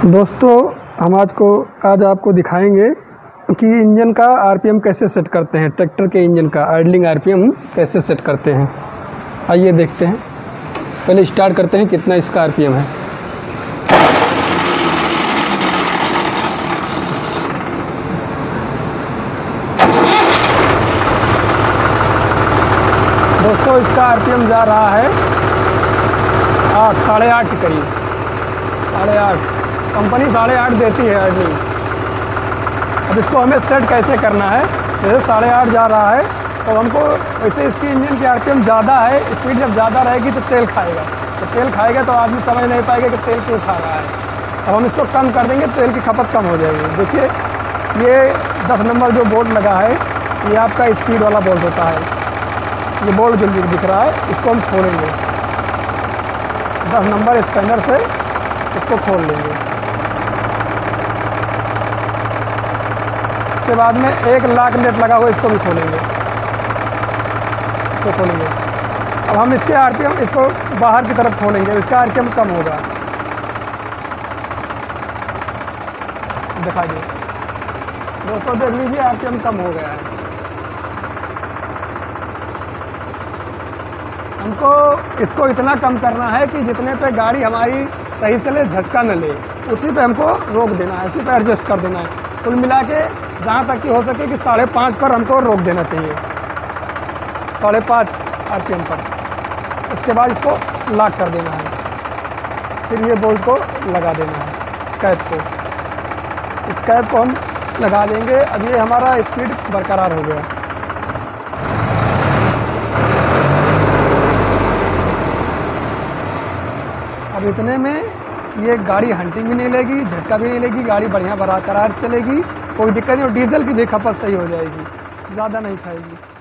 दोस्तों हम आज आपको दिखाएंगे कि इंजन का आरपीएम कैसे सेट करते हैं। ट्रैक्टर के इंजन का आइडलिंग आरपीएम कैसे सेट करते हैं, आइए देखते हैं। पहले स्टार्ट करते हैं कितना इसका आरपीएम है। दोस्तों इसका आरपीएम जा रहा है 8 के करीब, 8.5। कंपनी 8.5 देती है आइडलिंग। अब इसको हमें सेट कैसे करना है। जैसे 8.5 जा रहा है तो हमको वैसे इसकी इंजन की आरपीएम ज़्यादा है, स्पीड जब ज़्यादा रहेगी तो तेल खाएगा, तो आदमी समझ नहीं पाएगा कि तेल क्यों खा रहा है। अब हम इसको कम कर देंगे, तेल की खपत कम हो जाएगी। देखिए ये 10 नंबर जो बोल्ट लगा है ये आपका स्पीड वाला बोल्ट होता है। ये बोल्ट जो दिख रहा है इसको हम खोलेंगे, 10 नंबर स्पैनर से इसको खोल लेंगे। उसके बाद में एक लॉक नेट लगा हुआ इसको भी खोलेंगे, अब हम इसके आरपीएम इसको बाहर की तरफ खोलेंगे, इसका आरपीएम कम होगा। दिखा दिए दोस्तों, देख लीजिए आरपीएम कम हो गया है। हमको इसको इतना कम करना है कि जितने पे गाड़ी हमारी सही चले, झटका न ले, उसी पे हमको रोक देना है, उसी पे एडजस्ट कर देना है। कुल मिला के जहाँ तक कि हो सके कि 5.5 पर हमको रोक देना चाहिए, 5.5 आरपीएम पर। उसके बाद इसको लॉक कर देना है, फिर ये बोल्ट को लगा देना है, कैप को। इस कैप को हम लगा देंगे। अब ये हमारा स्पीड बरकरार हो गया। अब इतने में ये गाड़ी हंटिंग भी नहीं लेगी, झटका भी नहीं लेगी, गाड़ी बढ़िया बरकरार चलेगी, कोई दिक्कत नहीं। और डीजल की भी खपत सही हो जाएगी, ज़्यादा नहीं खाएगी।